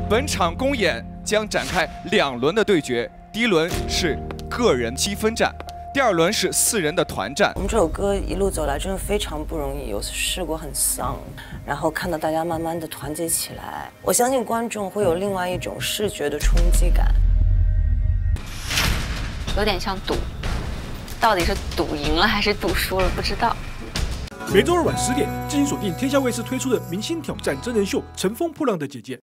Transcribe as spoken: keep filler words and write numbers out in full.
本场公演将展开两轮的对决，第一轮是个人积分战，第二轮是四人的团战。 我们这首歌一路走来真的非常不容易，有试过很丧，然后看到大家慢慢的团结起来，我相信观众会有另外一种视觉的冲击感， 有点像赌，到底是赌赢了还是赌输了不知道。 每周二晚十点，敬请锁定天下卫视推出的明星挑战真人秀《乘风破浪的姐姐》。